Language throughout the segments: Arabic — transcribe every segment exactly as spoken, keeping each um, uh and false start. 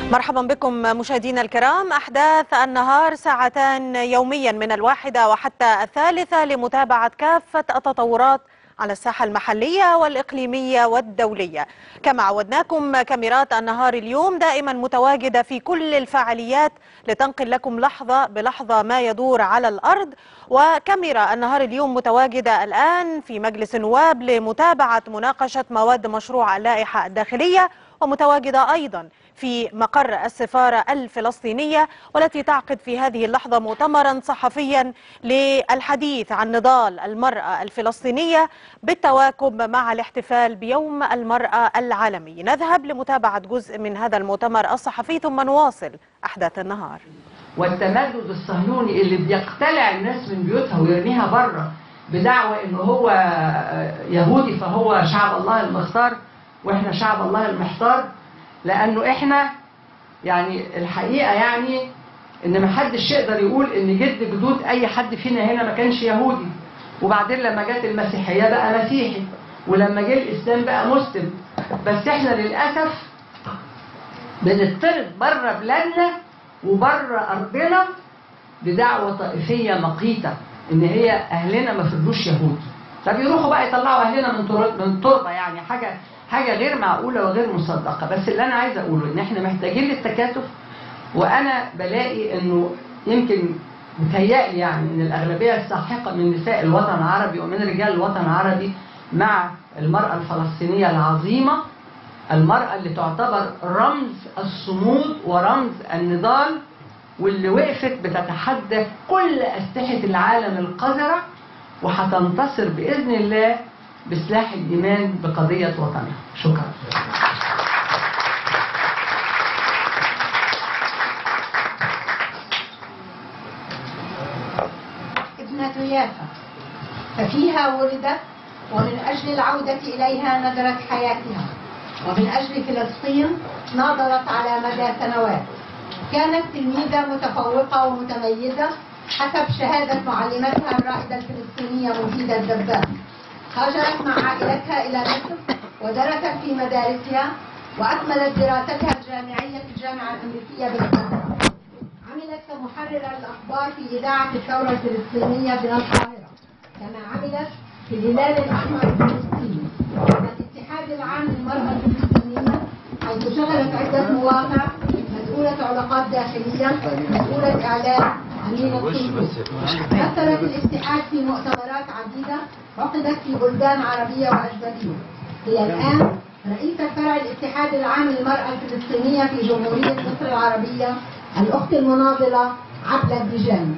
مرحبا بكم مشاهدينا الكرام. أحداث النهار ساعتان يوميا من الواحدة وحتى الثالثة لمتابعة كافة التطورات على الساحة المحلية والإقليمية والدولية. كما عودناكم كاميرات النهار اليوم دائما متواجدة في كل الفعاليات لتنقل لكم لحظة بلحظة ما يدور على الأرض. وكاميرا النهار اليوم متواجدة الآن في مجلس النواب لمتابعة مناقشة مواد مشروع اللائحة الداخلية، ومتواجدة أيضا في مقر السفارة الفلسطينية، والتي تعقد في هذه اللحظة مؤتمرا صحفيا للحديث عن نضال المرأة الفلسطينية بالتواكب مع الاحتفال بيوم المرأة العالمي. نذهب لمتابعة جزء من هذا المؤتمر الصحفي ثم نواصل أحداث النهار. والتمدد الصهيوني اللي بيقتلع الناس من بيوتها ويرميها بره بدعوى انه هو يهودي فهو شعب الله المختار واحنا شعب الله المحتار. لانه احنا يعني الحقيقه يعني ان ما حدش يقدر يقول ان جد جدود اي حد فينا هنا ما كانش يهودي، وبعدين لما جت المسيحيه بقى مسيحي، ولما جه الاسلام بقى مسلم. بس احنا للاسف بنطرد بره بلادنا وبره ارضنا بدعوه طائفيه مقيته ان هي اهلنا ما فضلوش يهود، فبيروحوا بقى يطلعوا اهلنا من من تربه، يعني حاجه حاجه غير معقوله وغير مصدقه. بس اللي انا عايزه اقوله ان احنا محتاجين للتكاتف، وانا بلاقي انه يمكن متهيألي يعني ان الاغلبيه الساحقه من نساء الوطن العربي ومن رجال الوطن العربي مع المراه الفلسطينيه العظيمه، المراه اللي تعتبر رمز الصمود ورمز النضال، واللي وقفت بتتحدى كل اسلحه العالم القذره، وهتنتصر باذن الله بسلاح الإيمان بقضية وطنها. شكرا. ابنة يافا ففيها ولدت، ومن أجل العودة إليها نذرت حياتها، ومن أجل فلسطين ناضلت على مدى سنوات. كانت تلميذة متفوقة ومتميزة حسب شهادة معلمتها الرائدة الفلسطينية مفيدة الدباغ. هاجرت مع عائلتها إلى مصر ودرست في مدارسها، وأكملت دراستها الجامعية في الجامعة الأمريكية بالقاهرة. عملت كمحررة الأخبار في إذاعة الثورة الفلسطينية بالقاهرة، كما عملت في الهلال الأحمر الفلسطيني والاتحاد العام للمرأة الفلسطينية، حيث شغلت عدة مواقع: مسؤولة علاقات داخلية، مسؤولة إعلام، أمينة الصندوق. مثلت الاتحاد في مؤتمرات عديدة عقدت في بلدان عربية وأجنبية. هي الآن رئيسة فرع الاتحاد العام للمرأة الفلسطينية في جمهورية مصر العربية، الأخت المناضلة عبلة الدجاني.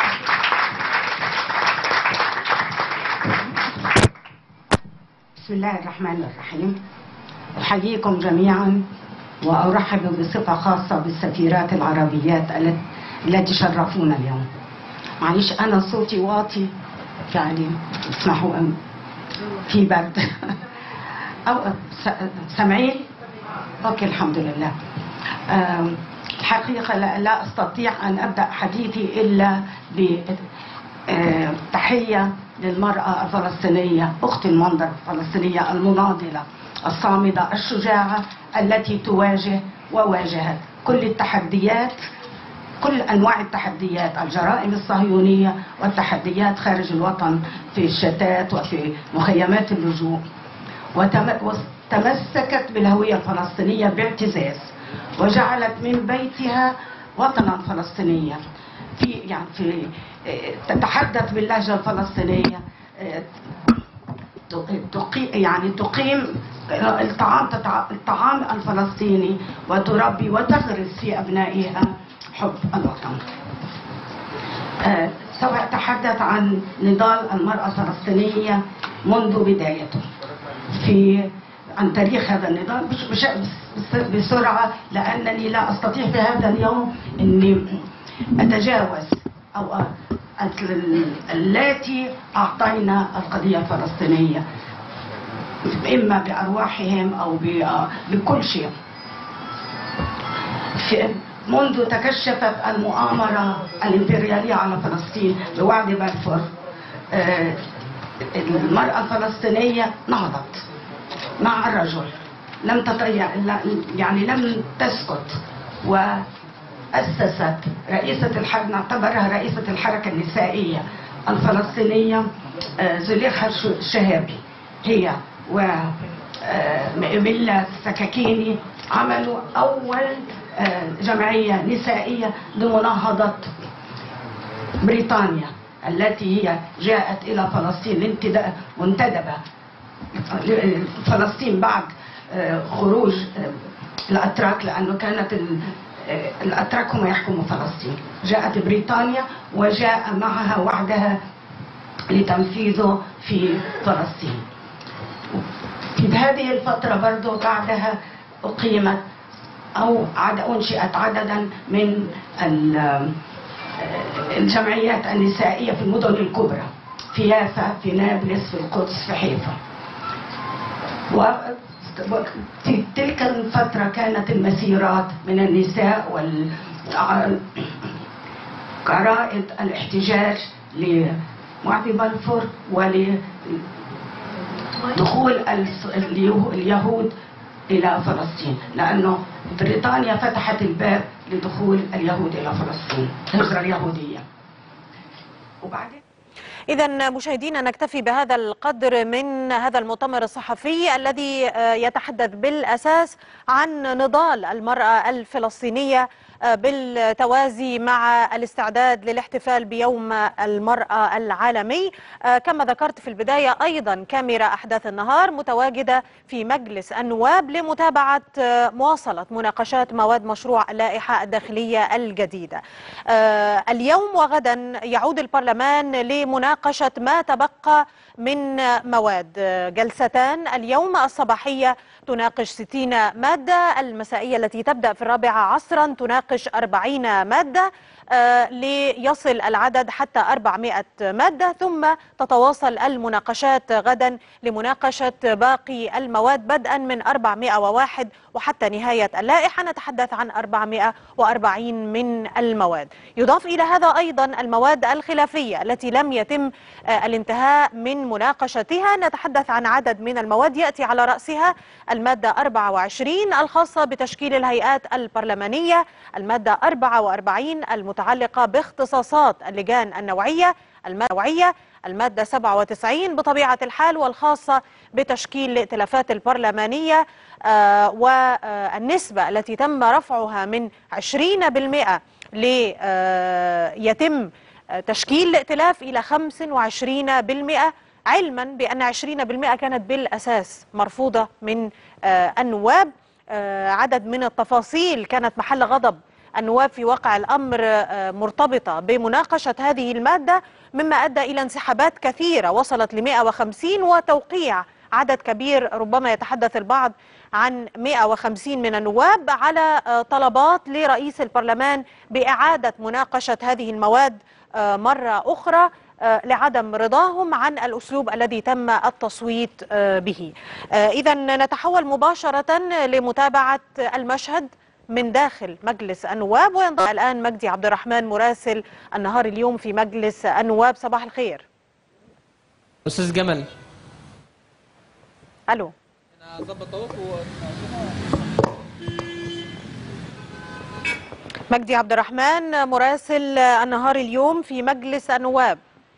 بسم الله الرحمن الرحيم. أحييكم جميعا وأرحب بصفة خاصة بالسفيرات العربيات التي شرفونا اليوم. معلش أنا صوتي واطي يعني اسمحوا أن في برد أو سامعين؟ أوكي الحمد لله. الحقيقة لا, لا أستطيع أن أبدأ حديثي إلا بتحية للمرأة الفلسطينية، أخت المنظر الفلسطينية المناضلة الصامدة الشجاعة التي تواجه وواجهت كل التحديات، كل أنواع التحديات، الجرائم الصهيونية والتحديات خارج الوطن في الشتات وفي مخيمات اللجوء، وتمسكت بالهوية الفلسطينية باعتزاز، وجعلت من بيتها وطنا فلسطينيا في يعني في تتحدث باللهجة الفلسطينية، يعني تقيم الطعام الطعام الفلسطيني وتربي وتغرس في أبنائها حب الوطن. أه سوف أتحدث عن نضال المرأة الفلسطينية منذ بدايته، في عن تاريخ هذا النضال بسرعة، لأنني لا أستطيع في هذا اليوم أني أتجاوز أو التي أعطينا القضية الفلسطينية إما بأرواحهم أو بكل شيء. منذ تكشفت المؤامرة الإمبريالية على فلسطين بوعد بلفور، المرأة الفلسطينية نهضت مع الرجل، لم تطيع يعني لم تسكت وأسست رئيسة الحركة، نعتبرها رئيسة الحركة النسائية الفلسطينية زليخة الشهابي، هي وميلا السكاكيني عملوا أول جمعية نسائية لمناهضة بريطانيا التي هي جاءت إلى فلسطين لانتداب وانتدب فلسطين بعد خروج الأتراك، لأنه كانت الأتراك هم يحكموا فلسطين. جاءت بريطانيا وجاء معها وعدها لتنفيذه في فلسطين. في هذه الفترة برضو بعدها أقيمت أو عد أنشئت عددا من الجمعيات النسائية في المدن الكبرى، في يافا، في نابلس، في القدس، في حيفا. وفي تلك الفترة كانت المسيرات من النساء والقرائد الاحتجاج لوعد بلفور ولدخول اليهود إلى فلسطين، لأنه بريطانيا فتحت الباب لدخول اليهود إلى فلسطين، الهجرة اليهودية. وبعدين إذا مشاهدينا نكتفي بهذا القدر من هذا المؤتمر الصحفي الذي يتحدث بالأساس عن نضال المرأة الفلسطينية بالتوازي مع الاستعداد للاحتفال بيوم المرأة العالمي. كما ذكرت في البداية أيضا كاميرا أحداث النهار متواجدة في مجلس النواب لمتابعة مواصلة مناقشات مواد مشروع اللائحة الداخلية الجديدة. اليوم وغدا يعود البرلمان لمناقشة ما تبقى من مواد. جلستان اليوم الصباحية تناقش ستين مادة، المسائية التي تبدأ في الرابعة عصرا تناقش أربعين مادة آه ليصل العدد حتى أربعمائة مادة، ثم تتواصل المناقشات غدا لمناقشة باقي المواد بدءا من أربعمائة وواحد وحتى نهاية اللائحة نتحدث عن أربعمائة وأربعين من المواد. يضاف إلى هذا أيضا المواد الخلافية التي لم يتم آه الانتهاء من مناقشتها، نتحدث عن عدد من المواد يأتي على رأسها المادة أربعة وعشرين الخاصة بتشكيل الهيئات البرلمانية، المادة أربعة وأربعين المتعلقة باختصاصات اللجان النوعية النوعية، المادة سبعة وتسعين بطبيعة الحال والخاصة بتشكيل الائتلافات البرلمانية آه والنسبة التي تم رفعها من عشرين بالمئة ليتم تشكيل الائتلاف إلى خمسة وعشرين بالمئة، علما بأن عشرين بالمئة كانت بالأساس مرفوضة من آه النواب. آه عدد من التفاصيل كانت محل غضب النواب في واقع الأمر آه مرتبطة بمناقشة هذه المادة، مما أدى إلى انسحابات كثيرة وصلت ل مئة وخمسين وتوقيع عدد كبير، ربما يتحدث البعض عن مئة وخمسين من النواب على آه طلبات لرئيس البرلمان بإعادة مناقشة هذه المواد آه مرة أخرى لعدم رضاهم عن الأسلوب الذي تم التصويت به. إذا نتحول مباشرة لمتابعة المشهد من داخل مجلس النواب، وينضم الآن مجدي عبد الرحمن مراسل النهار اليوم في مجلس النواب. صباح الخير أستاذ جمال. ألو. مجدي عبد الرحمن مراسل النهار اليوم في مجلس النواب.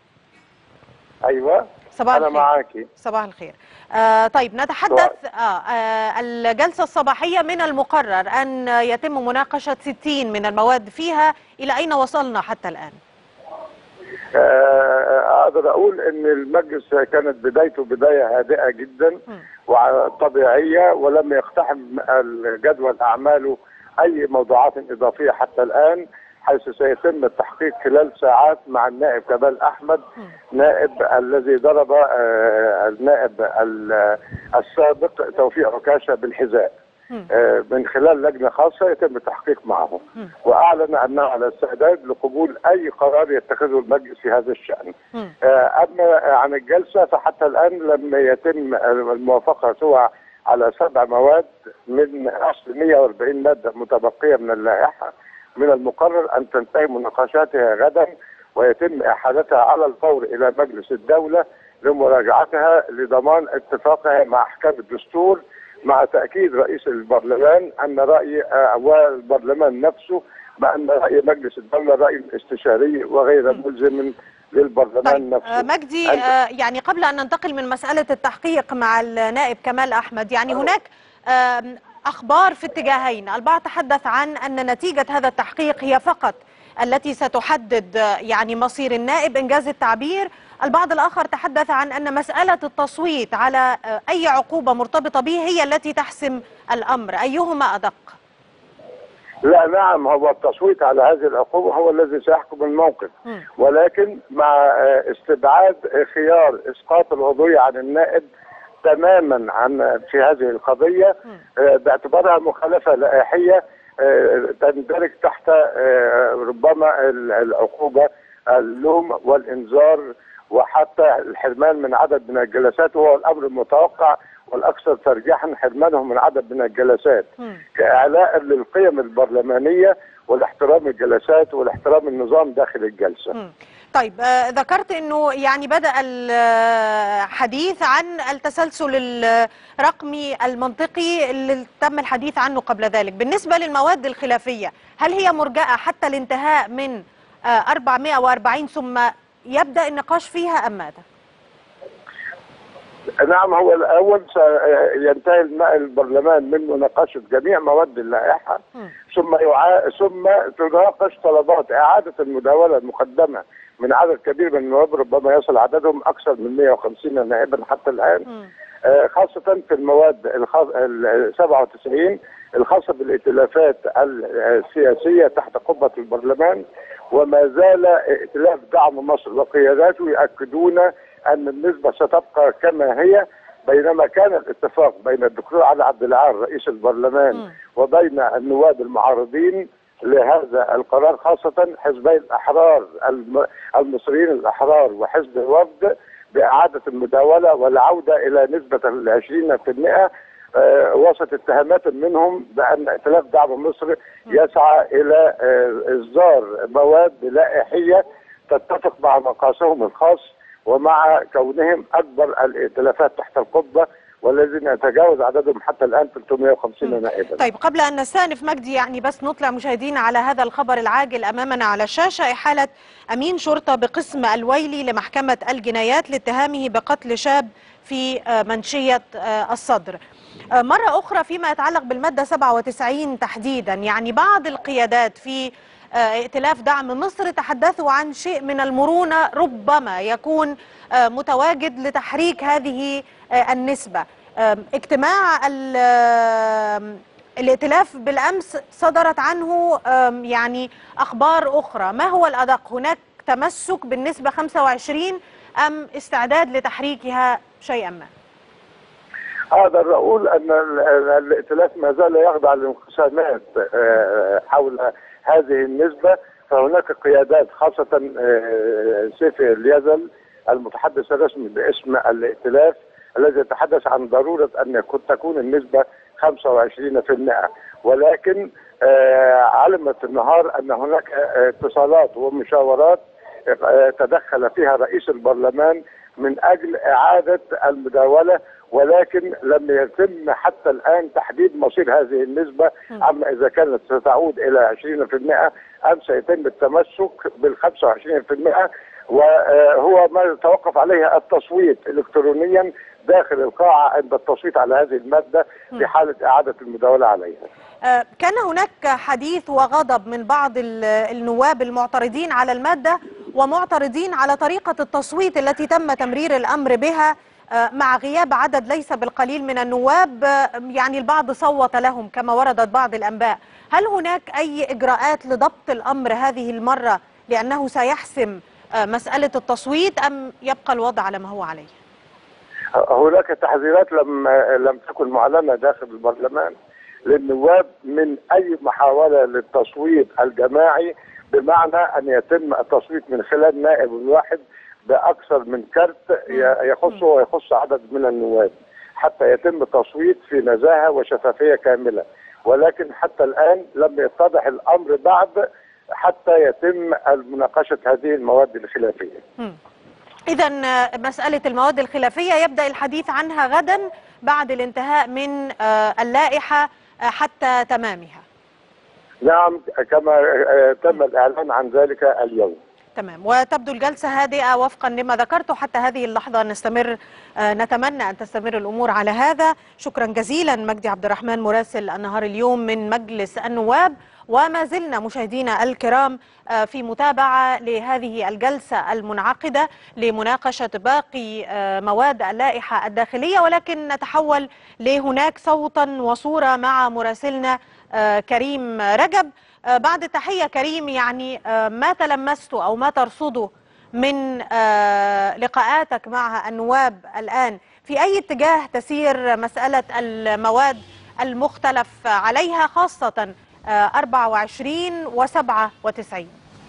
ايوه صباح انا الخير. معاكي. صباح الخير. آه طيب نتحدث آه آه الجلسة الصباحية من المقرر أن يتم مناقشة ستين من المواد فيها، إلى أين وصلنا حتى الآن؟ آه أقدر أقول أن المجلس كانت بدايته بداية هادئة جدا وطبيعية، ولم يقتحم الجدول أعماله أي موضوعات إضافية حتى الآن، حيث سيتم التحقيق خلال ساعات مع النائب كمال أحمد، نائب الذي ضرب آه النائب السابق توفيق عكاشة بالحذاء آه من خلال لجنة خاصة يتم التحقيق معه، وأعلن أنه على استعداد لقبول أي قرار يتخذه المجلس في هذا الشأن. آه أما عن الجلسة فحتى الآن لم يتم الموافقة سوى على سبع مواد من أصل مئة وأربعين مادة متبقية من اللائحة. من المقرر أن تنتهي مناقشاتها غدا ويتم إحالتها على الفور إلى مجلس الدولة لمراجعتها لضمان اتفاقها مع أحكام الدستور مع تأكيد رئيس البرلمان أن رأي والبرلمان نفسه بأن رأي مجلس الدولة رأي استشاري وغير ملزم للبرلمان طيب نفسه. مجدي، آه يعني قبل أن ننتقل من مسألة التحقيق مع النائب كمال أحمد، يعني هناك آه أخبار في اتجاهين. البعض تحدث عن أن نتيجة هذا التحقيق هي فقط التي ستحدد يعني مصير النائب إنجاز التعبير. البعض الآخر تحدث عن أن مسألة التصويت على أي عقوبة مرتبطة به هي التي تحسم الأمر، أيهما أدق؟ لا نعم، هو التصويت على هذه العقوبة هو الذي سيحكم الموقف، ولكن مع استبعاد خيار إسقاط العضوية عن النائب تماما عن في هذه القضية باعتبارها مخالفة لائحية تندرج تحت ربما العقوبة اللوم والإنذار وحتى الحرمان من عدد من الجلسات، وهو الأمر المتوقع والأكثر ترجيحا حرمانهم من عدد من الجلسات كإعلاء للقيم البرلمانية والاحترام الجلسات والاحترام النظام داخل الجلسة. مم. طيب آه ذكرت أنه يعني بدأ الحديث عن التسلسل الرقمي المنطقي اللي تم الحديث عنه قبل ذلك. بالنسبة للمواد الخلافية، هل هي مرجئة حتى الانتهاء من آه أربعمائة وأربعين ثم يبدأ النقاش فيها أم ماذا؟ نعم، هو الأول سينتهي البرلمان من مناقشة جميع مواد اللائحة، ثم يعا... ثم تناقش طلبات إعادة المداولة المقدمة من عدد كبير من النواب، ربما يصل عددهم أكثر من مئة وخمسين نائبا حتى الآن، آه خاصة في المواد الخاص... ال سبعة وتسعين الخاصة بالائتلافات السياسية تحت قبة البرلمان. وما زال ائتلاف دعم مصر وقياداته يؤكدون أن النسبة ستبقى كما هي، بينما كان الاتفاق بين الدكتور علي عبد العال رئيس البرلمان م. وبين النواب المعارضين لهذا القرار، خاصة حزبي الأحرار المصريين الأحرار وحزب الوفد، بإعادة المداولة والعودة إلى نسبة العشرين في المئة، آه وسط اتهامات منهم بأن ائتلاف دعم مصر يسعى إلى آه إصدار مواد لائحية تتفق مع مقاسهم الخاص ومع كونهم أكبر الائتلافات تحت القبة والذين يتجاوز عددهم حتى الآن ثلاثمائة وخمسين نائبا. طيب قبل أن نستأنف مجدي، يعني بس نطلع مشاهدينا على هذا الخبر العاجل أمامنا على الشاشة: إحالة أمين شرطة بقسم الويلي لمحكمة الجنايات لاتهامه بقتل شاب في منشية الصدر. مرة أخرى فيما يتعلق بالمادة سبعة وتسعين تحديدا، يعني بعض القيادات في ائتلاف دعم مصر تحدثوا عن شيء من المرونة ربما يكون متواجد لتحريك هذه النسبة. اجتماع الائتلاف بالأمس صدرت عنه يعني أخبار أخرى، ما هو الأدق؟ هناك تمسك بالنسبة خمسة وعشرين أم استعداد لتحريكها شيئا ما؟ أقدر أقول أن الائتلاف ما زال يخضع لانقسامات حول هذه النسبة. فهناك قيادات خاصة سيفي اليزل المتحدث الرسمي باسم الائتلاف الذي يتحدث عن ضرورة أن تكون النسبة خمسة وعشرين في المئة، ولكن علمت النهار أن هناك اتصالات ومشاورات تدخل فيها رئيس البرلمان من أجل إعادة المداولة، ولكن لم يتم حتى الآن تحديد مصير هذه النسبة، أما إذا كانت ستعود إلى عشرين في المئة أم سيتم التمسك بال خمسة وعشرين في المئة، وهو ما يتوقف عليه التصويت إلكترونيا داخل القاعة عند التصويت على هذه المادة في حالة إعادة المداولة عليها. كان هناك حديث وغضب من بعض النواب المعترضين على المادة ومعترضين على طريقة التصويت التي تم تمرير الأمر بها مع غياب عدد ليس بالقليل من النواب، يعني البعض صوت لهم كما وردت بعض الأنباء. هل هناك أي إجراءات لضبط الأمر هذه المرة لأنه سيحسم مسألة التصويت أم يبقى الوضع على ما هو عليه؟ هناك تحذيرات لم لم تكن معلنة داخل البرلمان للنواب من أي محاولة للتصويت الجماعي، بمعنى أن يتم التصويت من خلال نائب واحد بأكثر من كرت يخصه ويخص عدد من النواب حتى يتم التصويت في نزاهة وشفافية كاملة. ولكن حتى الآن لم يتضح الأمر بعد حتى يتم مناقشة هذه المواد الخلافية. إذا مسألة المواد الخلافية يبدأ الحديث عنها غدا بعد الانتهاء من اللائحة حتى تمامها. نعم، كما تم الإعلان عن ذلك اليوم. تمام، وتبدو الجلسة هادئة وفقا لما ذكرته حتى هذه اللحظة. نستمر نتمنى أن تستمر الأمور على هذا. شكرا جزيلا مجدي عبد الرحمن مراسل النهار اليوم من مجلس النواب. وما زلنا مشاهدينا الكرام في متابعة لهذه الجلسة المنعقدة لمناقشة باقي مواد اللائحة الداخلية، ولكن نتحول لهناك صوتا وصورة مع مراسلنا كريم رجب. بعد تحية كريم، يعني ما تلمسته أو ما ترصده من لقاءاتك مع النواب الآن، في أي اتجاه تسير مسألة المواد المختلف عليها، خاصة أربعة وعشرين وسبعة وتسعين؟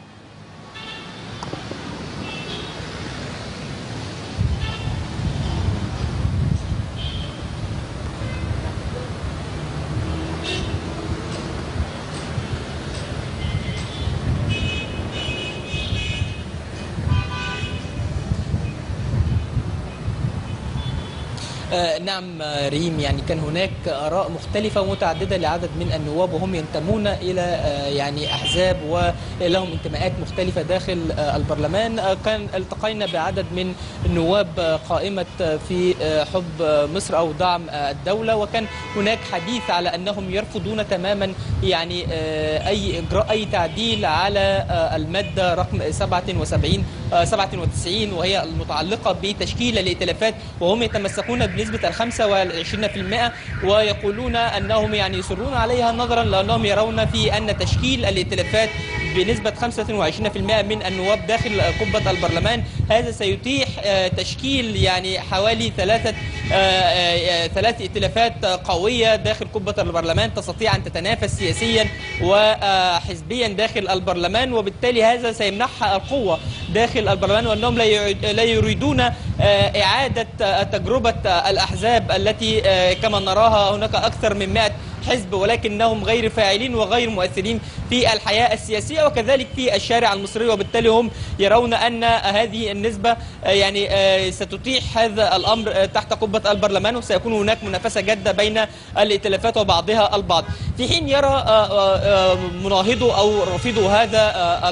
نعم ريم، يعني كان هناك آراء مختلفة ومتعددة لعدد من النواب وهم ينتمون إلى يعني أحزاب ولهم انتماءات مختلفة داخل البرلمان. كان التقينا بعدد من النواب قائمة في حب مصر أو دعم الدولة، وكان هناك حديث على أنهم يرفضون تماما يعني أي إجراء أي تعديل على المادة رقم سبعة وسبعين سبعة وتسعين وهي المتعلقة بتشكيل الائتلافات، وهم يتمسكون بنسبة الخمسة والعشرين في المئة ويقولون أنهم يعني يصرون عليها نظرا لأنهم يرون في أن تشكيل الائتلافات بنسبة خمسة وعشرين في المئة من النواب داخل قبة البرلمان هذا سيتيح تشكيل يعني حوالي ثلاثة ثلاث ائتلافات قوية داخل قبة البرلمان تستطيع أن تتنافس سياسيا وحزبيا داخل البرلمان، وبالتالي هذا سيمنحها القوة داخل البرلمان، وأنهم لا يريدون إعادة تجربة الأحزاب التي كما نراها هناك أكثر من مئة حزب ولكنهم غير فاعلين وغير مؤثرين في الحياة السياسية وكذلك في الشارع المصري، وبالتالي هم يرون أن هذه النسبة يعني ستتيح هذا الأمر تحت قبة البرلمان، وسيكون هناك منافسة جادة بين الائتلافات وبعضها البعض، في حين يرى مناهضو أو رافضو هذا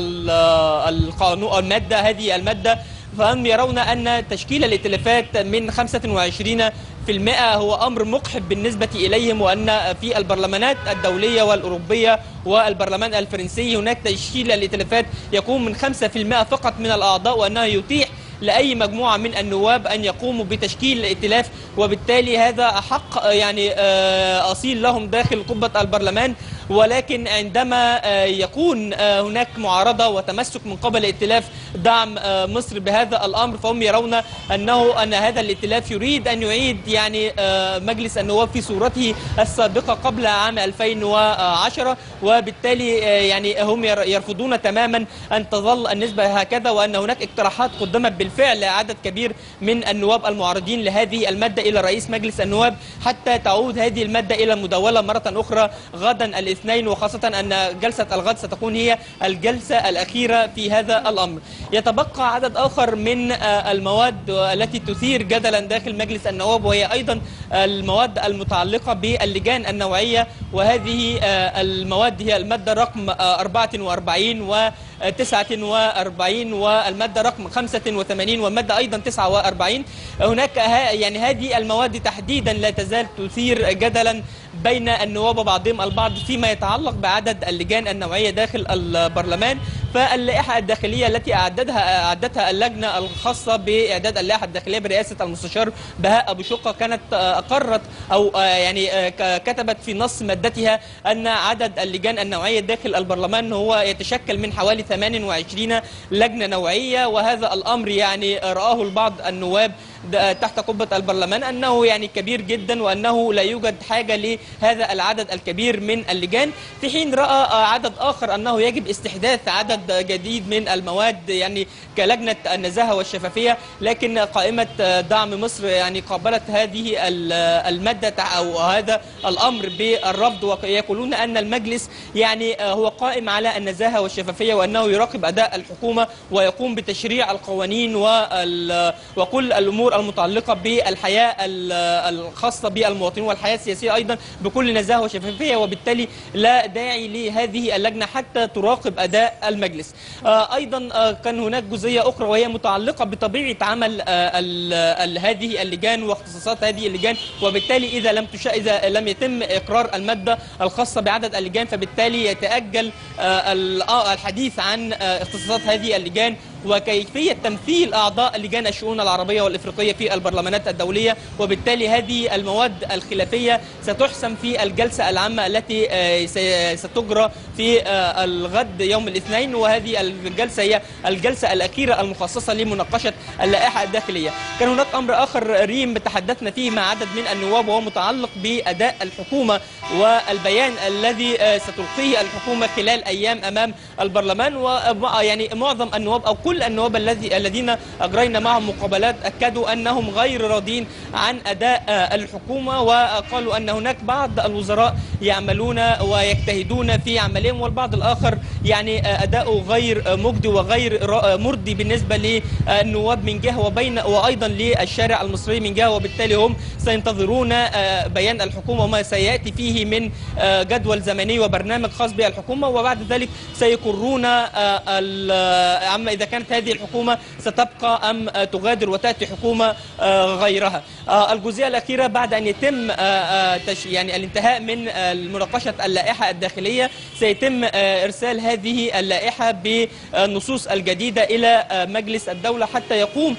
القانون المادة هذه المادة فهم يرون أن تشكيل الائتلافات من خمسة وعشرين في المئة هو أمر مقحب بالنسبة إليهم، وأن في البرلمانات الدولية والأوروبية والبرلمان الفرنسي هناك تشكيل الائتلافات يكون من خمسة في المئة فقط من الأعضاء، وأنه يتيح لأي مجموعة من النواب أن يقوموا بتشكيل الائتلاف، وبالتالي هذا حق يعني أصيل لهم داخل قبة البرلمان. ولكن عندما يكون هناك معارضة وتمسك من قبل ائتلاف دعم مصر بهذا الأمر فهم يرون أنه أن هذا الائتلاف يريد أن يعيد يعني مجلس النواب في صورته السابقة قبل عام ألفين وعشرة، وبالتالي يعني هم يرفضون تماما أن تظل النسبة هكذا، وأن هناك اقتراحات قدمت بالفعل لعدد كبير من النواب المعارضين لهذه المادة إلى رئيس مجلس النواب حتى تعود هذه المادة إلى المداولة مرة أخرى غدا الاثنين، وخاصة أن جلسة الغد ستكون هي الجلسة الأخيرة في هذا الأمر. يتبقى عدد آخر من المواد التي تثير جدلا داخل مجلس النواب، وهي أيضا المواد المتعلقة باللجان النوعية، وهذه المواد هي المادة رقم أربعة وأربعين وتسعة وأربعين والمادة رقم خمسة وثمانين والمادة أيضا تسعة وأربعين. هناك يعني هذه المواد تحديدا لا تزال تثير جدلا بين النواب وبعضهم البعض فيما يتعلق بعدد اللجان النوعية داخل البرلمان. فاللائحة الداخلية التي أعدتها أعدتها اللجنة الخاصة بإعداد اللائحة الداخلية برئاسة المستشار بهاء أبو شقة كانت أقرت أو يعني كتبت في نص مادتها أن عدد اللجان النوعية داخل البرلمان هو يتشكل من حوالي ثمانية وعشرين لجنة نوعية، وهذا الأمر يعني رآه البعض النواب تحت قبة البرلمان أنه يعني كبير جدا وأنه لا يوجد حاجة لهذا العدد الكبير من اللجان، في حين رأى عدد آخر أنه يجب استحداث عدد جديد من المواد يعني كلجنة النزاهة والشفافية. لكن قائمة دعم مصر يعني قابلت هذه المادة أو هذا الأمر بالرفض، ويقولون أن المجلس يعني هو قائم على النزاهة والشفافية وأنه يراقب أداء الحكومة ويقوم بتشريع القوانين وكل الأمور المتعلقة بالحياة الخاصة بالمواطنين والحياة السياسية أيضا بكل نزاهة وشفافية، وبالتالي لا داعي لهذه اللجنة حتى تراقب أداء المجلس. أيضا كان هناك جزئية أخرى وهي متعلقة بطبيعة عمل هذه اللجان واختصاصات هذه اللجان، وبالتالي إذا لم تشا إذا لم يتم إقرار المادة الخاصة بعدد اللجان فبالتالي يتأجل الحديث عن اختصاصات هذه اللجان وكيفية تمثيل أعضاء لجان الشؤون العربية والإفريقية في البرلمانات الدولية، وبالتالي هذه المواد الخلافية ستحسم في الجلسة العامة التي ستجرى في الغد يوم الاثنين، وهذه الجلسة هي الجلسة الأخيرة المخصصة لمناقشة اللائحة الداخلية. كان هناك أمر آخر ريم تحدثنا فيه مع عدد من النواب وهو متعلق بأداء الحكومة والبيان الذي ستلقيه الحكومة خلال أيام أمام البرلمان، ويعني معظم النواب أو كل النواب الذي الذين أجرينا معهم مقابلات أكدوا أنهم غير راضين عن أداء الحكومة، وقالوا أن هناك بعض الوزراء يعملون ويجتهدون في عملهم والبعض الآخر يعني أداؤه غير مجدي وغير مرضي بالنسبة للنواب من جهة وبين وأيضا للشارع المصري من جهة، وبالتالي هم سينتظرون بيان الحكومة وما سيأتي فيه من جدول زمني وبرنامج خاص بالحكومة، وبعد ذلك سيقرون عما إذا كانت هذه الحكومة ستبقى أم تغادر وتأتي حكومة غيرها. الجزئية الأخيرة بعد أن يتم يعني الانتهاء من مناقشة اللائحة الداخلية سيتم إرسال هذه اللائحة بالنصوص الجديدة إلى مجلس الدولة حتى يقوم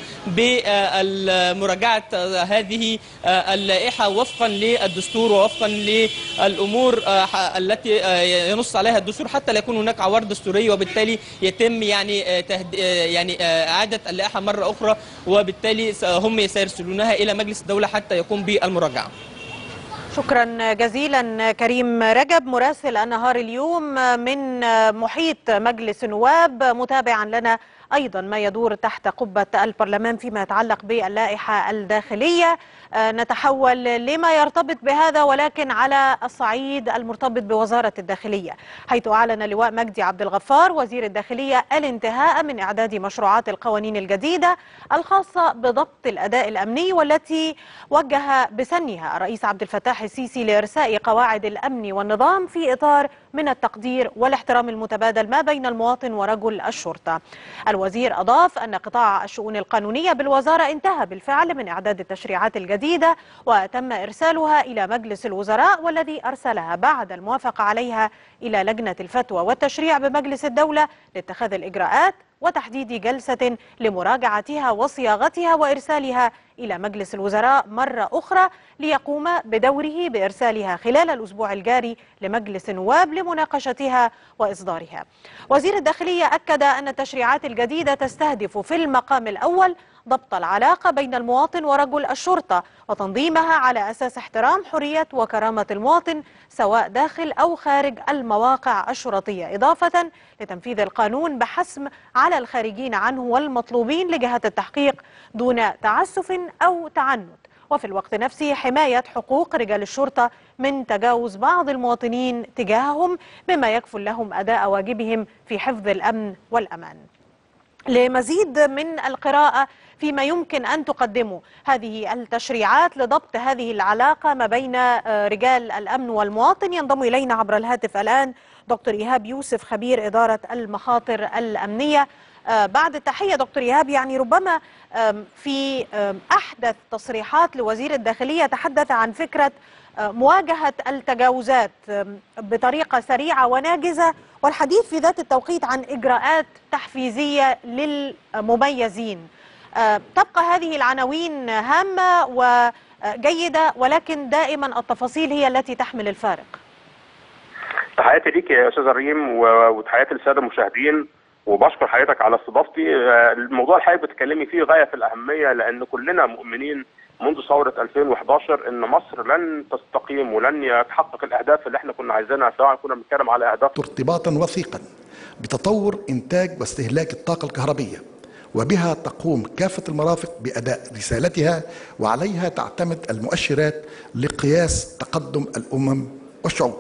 بمراجعة هذه اللائحة وفقا للدستور ووفقا للأمور التي ينص عليها الدستور حتى لا يكون هناك عوار دستوري، وبالتالي يتم يعني يعني إعادة اللائحة مرة أخرى، وبالتالي هم سيرسلونها إلى مجلس الدولة حتى يقوم بالمراجعة. شكرا جزيلا كريم رجب مراسل النهار اليوم من محيط مجلس النواب، متابعا لنا أيضا ما يدور تحت قبة البرلمان فيما يتعلق باللائحة الداخلية. نتحول لما يرتبط بهذا ولكن على الصعيد المرتبط بوزارة الداخلية، حيث أعلن اللواء مجدي عبد الغفار وزير الداخلية الانتهاء من إعداد مشروعات القوانين الجديدة الخاصة بضبط الأداء الأمني، والتي وجه بسنها الرئيس عبد الفتاح السيسي لإرساء قواعد الأمن والنظام في إطار من التقدير والاحترام المتبادل ما بين المواطن ورجل الشرطة. الوزير أضاف أن قطاع الشؤون القانونية بالوزارة انتهى بالفعل من إعداد التشريعات الجديدة وتم إرسالها إلى مجلس الوزراء، والذي أرسلها بعد الموافقة عليها إلى لجنة الفتوى والتشريع بمجلس الدولة لاتخاذ الإجراءات وتحديد جلسة لمراجعتها وصياغتها وإرسالها إلى مجلس الوزراء مرة أخرى ليقوم بدوره بإرسالها خلال الأسبوع الجاري لمجلس النواب لمناقشتها وإصدارها. وزير الداخلية أكد أن التشريعات الجديدة تستهدف في المقام الأول ضبط العلاقة بين المواطن ورجل الشرطة وتنظيمها على أساس احترام حرية وكرامة المواطن سواء داخل أو خارج المواقع الشرطية، إضافة لتنفيذ القانون بحسم على الخارجين عنه والمطلوبين لجهات التحقيق دون تعسف أو تعنت، وفي الوقت نفسه حماية حقوق رجال الشرطة من تجاوز بعض المواطنين تجاههم بما يكفل لهم أداء واجبهم في حفظ الأمن والأمان. لمزيد من القراءة فيما يمكن أن تقدمه هذه التشريعات لضبط هذه العلاقة ما بين رجال الأمن والمواطن، ينضم إلينا عبر الهاتف الآن دكتور إيهاب يوسف خبير إدارة المخاطر الأمنية. بعد التحية دكتور إيهاب، يعني ربما في أحدث تصريحات لوزير الداخلية تحدث عن فكرة مواجهة التجاوزات بطريقة سريعة وناجزة، والحديث في ذات التوقيت عن إجراءات تحفيزية للمميزين. تبقى هذه العناوين هامة وجيدة، ولكن دائما التفاصيل هي التي تحمل الفارق. تحياتي ليك يا أستاذ ريم وتحياتي للسادة المشاهدين. وبشكر حضرتك على استضافتي. الموضوع اللي حضرتك بتتكلمي فيه غايه في الاهميه، لان كلنا مؤمنين منذ ثوره ألفين وإحداشر ان مصر لن تستقيم ولن يتحقق الاهداف اللي احنا كنا عايزينها، سواء كنا بنتكلم على اهداف ارتباطا وثيقا بتطور انتاج واستهلاك الطاقه الكهربيه، وبها تقوم كافه المرافق باداء رسالتها، وعليها تعتمد المؤشرات لقياس تقدم الامم والشعوب.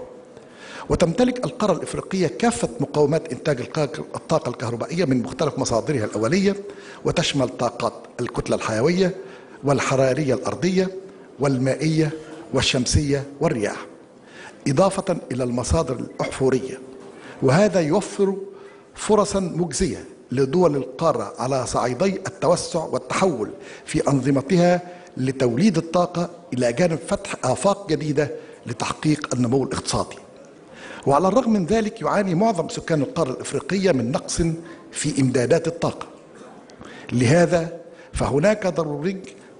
وتمتلك القارة الإفريقية كافة مقومات إنتاج الطاقة الكهربائية من مختلف مصادرها الأولية، وتشمل طاقات الكتلة الحيوية والحرارية الأرضية والمائية والشمسية والرياح، إضافة إلى المصادر الأحفورية. وهذا يوفر فرصا مجزية لدول القارة على صعيدي التوسع والتحول في أنظمتها لتوليد الطاقة، إلى جانب فتح آفاق جديدة لتحقيق النمو الاقتصادي. وعلى الرغم من ذلك يعاني معظم سكان القارة الإفريقية من نقص في إمدادات الطاقة. لهذا فهناك ضروري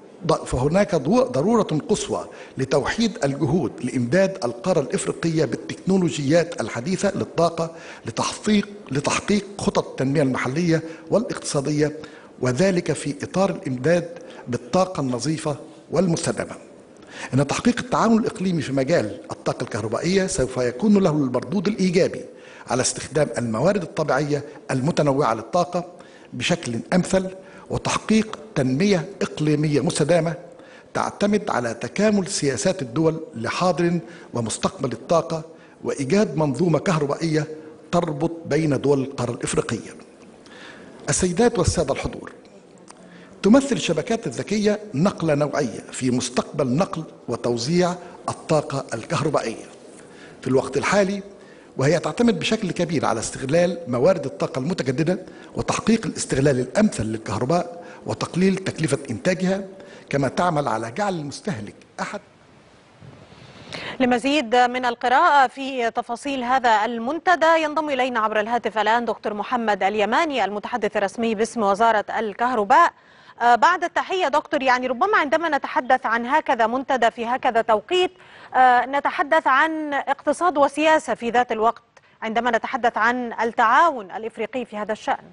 فهناك ضرورة قصوى لتوحيد الجهود لإمداد القارة الإفريقية بالتكنولوجيات الحديثة للطاقة لتحقيق لتحقيق خطط التنمية المحلية والاقتصادية، وذلك في إطار الإمداد بالطاقة النظيفة والمستدامة. إن تحقيق التعاون الإقليمي في مجال الطاقة الكهربائية سوف يكون له المردود الإيجابي على استخدام الموارد الطبيعية المتنوعة للطاقة بشكل أمثل، وتحقيق تنمية إقليمية مستدامة تعتمد على تكامل سياسات الدول لحاضر ومستقبل الطاقة، وإيجاد منظومة كهربائية تربط بين دول القارة الإفريقية. السيدات والسادة الحضور، تمثل الشبكات الذكية نقلة نوعية في مستقبل نقل وتوزيع الطاقة الكهربائية في الوقت الحالي، وهي تعتمد بشكل كبير على استغلال موارد الطاقة المتجددة وتحقيق الاستغلال الأمثل للكهرباء وتقليل تكلفة إنتاجها، كما تعمل على جعل المستهلك أحد. لمزيد من القراءة في تفاصيل هذا المنتدى ينضم إلينا عبر الهاتف الآن دكتور محمد اليماني المتحدث الرسمي باسم وزارة الكهرباء. بعد التحية دكتور، يعني ربما عندما نتحدث عن هكذا منتدى في هكذا توقيت نتحدث عن اقتصاد وسياسة في ذات الوقت، عندما نتحدث عن التعاون الإفريقي في هذا الشأن.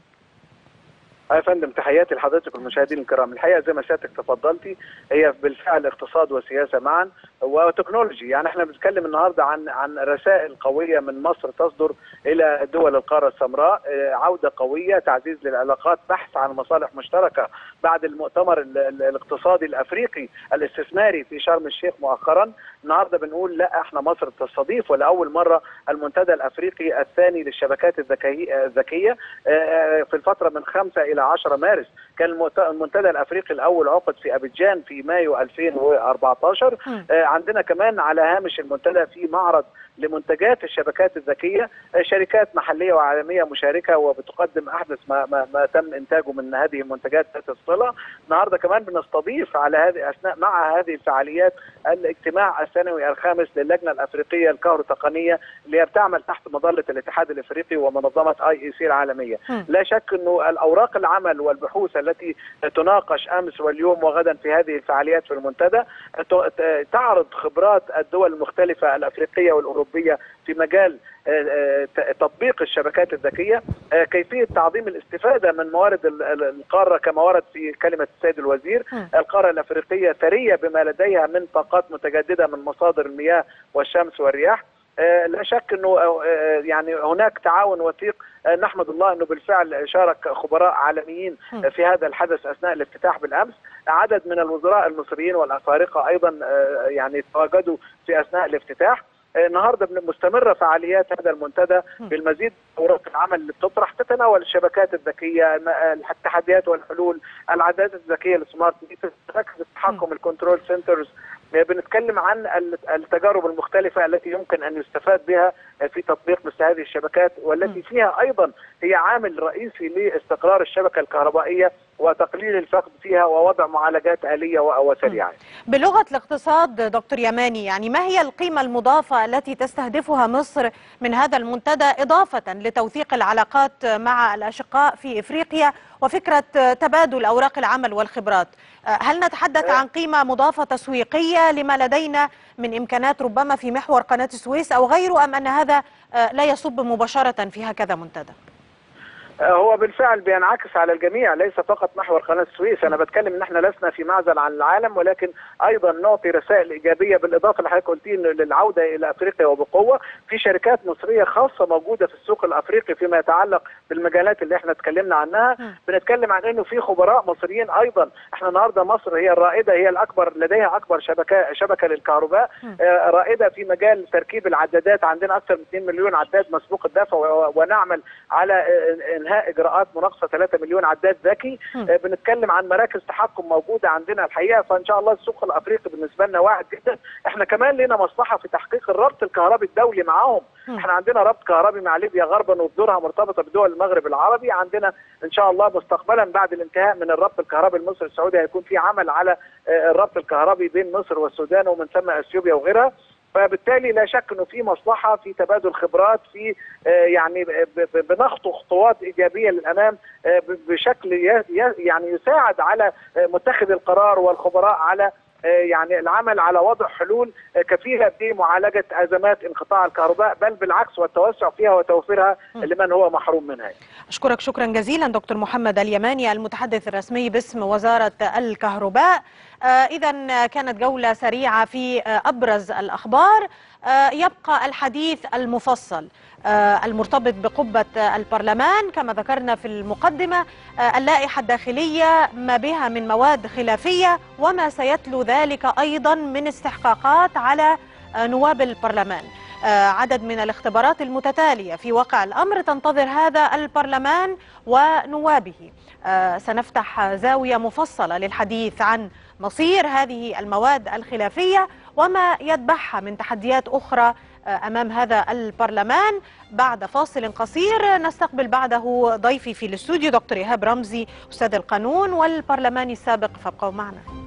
يا فندم، تحياتي لحضرتك والمشاهدين الكرام. الحقيقه زي ما سيادتك تفضلتي، هي بالفعل اقتصاد وسياسه معا وتكنولوجي. يعني احنا بنتكلم النهارده عن عن رسائل قويه من مصر تصدر الى دول القاره السمراء، عوده قويه، تعزيز للعلاقات، بحث عن مصالح مشتركه بعد المؤتمر الاقتصادي الافريقي الاستثماري في شرم الشيخ مؤخرا. النهارده بنقول لا، احنا مصر تستضيف ولاول مره المنتدى الافريقي الثاني للشبكات الذكيه في الفتره من خمسة الى عشرة مارس. كان المنتدى الافريقي الاول عقد في ابيجان في مايو ألفين وأربعة عشر. عندنا كمان على هامش المنتدى في معرض لمنتجات الشبكات الذكيه، شركات محليه وعالميه مشاركه وبتقدم احدث ما, ما, ما تم انتاجه من هذه المنتجات ذات الصله. النهارده كمان بنستضيف على هذه اثناء مع هذه الفعاليات الاجتماع السنوي الخامس للجنه الافريقيه الكهروتقنيه اللي بتعمل تحت مظله الاتحاد الافريقي ومنظمه اي اي سي العالميه. لا شك انه الاوراق العمل والبحوث التي تناقش امس واليوم وغدا في هذه الفعاليات في المنتدى تعرض خبرات الدول المختلفه الافريقيه والاوروبيه في مجال تطبيق الشبكات الذكيه، كيفيه تعظيم الاستفاده من موارد القاره كما ورد في كلمه السيد الوزير. القاره الافريقيه ثريه بما لديها من طاقات متجدده من مصادر المياه والشمس والرياح. لا شك انه يعني هناك تعاون وثيق. نحمد الله انه بالفعل شارك خبراء عالميين في هذا الحدث اثناء الافتتاح بالامس. عدد من الوزراء المصريين والافارقه ايضا يعني تواجدوا في اثناء الافتتاح. النهارده مستمره فعاليات هذا المنتدى بالمزيد من اوراق العمل اللي بتطرح تتناول الشبكات الذكيه، التحديات والحلول، العدادات الذكيه السمارت ميترز، مركز التحكم الكنترول سنترز. بنتكلم عن التجارب المختلفة التي يمكن أن يستفاد بها في تطبيق مثل هذه الشبكات، والتي فيها أيضا هي عامل رئيسي لاستقرار الشبكة الكهربائية وتقليل الفقد فيها ووضع معالجات آلية وسريعة. بلغة الاقتصاد دكتور يماني، يعني ما هي القيمة المضافة التي تستهدفها مصر من هذا المنتدى إضافة لتوثيق العلاقات مع الأشقاء في إفريقيا وفكرة تبادل أوراق العمل والخبرات؟ هل نتحدث عن قيمة مضافة تسويقية لما لدينا من إمكانات ربما في محور قناة السويس أو غيره، أم أن هذا لا يصب مباشرة في هكذا منتدى؟ هو بالفعل بينعكس على الجميع، ليس فقط محور قناة السويس. أنا بتكلم إن إحنا لسنا في معزل عن العالم، ولكن أيضا نعطي رسائل إيجابية بالإضافة اللي حضرتك قلتيه للعودة إلى أفريقيا وبقوة. في شركات مصرية خاصة موجودة في السوق الأفريقي فيما يتعلق بالمجالات اللي إحنا اتكلمنا عنها. بنتكلم عن إنه في خبراء مصريين أيضا. إحنا النهارده مصر هي الرائدة، هي الأكبر، لديها أكبر شبكة شبكة للكهرباء، رائدة في مجال تركيب العدادات. عندنا أكثر من اثنين مليون عداد مسبوق الدفع، ونعمل على انهاء اجراءات مناقصه ثلاثة مليون عداد ذكي. بنتكلم عن مراكز تحكم موجوده عندنا الحقيقه. فان شاء الله السوق الافريقي بالنسبه لنا واعد جدا. احنا كمان لنا مصلحه في تحقيق الربط الكهربي الدولي معاهم. احنا عندنا ربط كهربي مع ليبيا غربا وبدورها مرتبطه بدول المغرب العربي. عندنا ان شاء الله مستقبلا بعد الانتهاء من الربط الكهربي المصري السعودي هيكون في عمل على الربط الكهربي بين مصر والسودان ومن ثم اثيوبيا وغيرها. فبالتالي لا شك انه في مصلحه في تبادل خبرات، في يعني بنخطو خطوات ايجابيه للامام بشكل يعني يساعد على متخذ القرار والخبراء على يعني العمل على وضع حلول كفيله بمعالجه ازمات انقطاع الكهرباء، بل بالعكس والتوسع فيها وتوفيرها لمن هو محروم منها. اشكرك شكرا جزيلا دكتور محمد اليماني المتحدث الرسمي باسم وزاره الكهرباء. آه اذا كانت جوله سريعه في آه ابرز الاخبار. آه يبقى الحديث المفصل آه المرتبط بقبة البرلمان كما ذكرنا في المقدمة، آه اللائحة الداخلية ما بها من مواد خلافية وما سيتلو ذلك أيضا من استحقاقات على آه نواب البرلمان. آه عدد من الاختبارات المتتالية في واقع الأمر تنتظر هذا البرلمان ونوابه. آه سنفتح زاوية مفصلة للحديث عن مصير هذه المواد الخلافية وما يتبعها من تحديات أخرى أمام هذا البرلمان. بعد فاصل قصير نستقبل بعده ضيفي في الاستوديو دكتور إيهاب رمزي أستاذ القانون والبرلماني السابق، فابقوا معنا.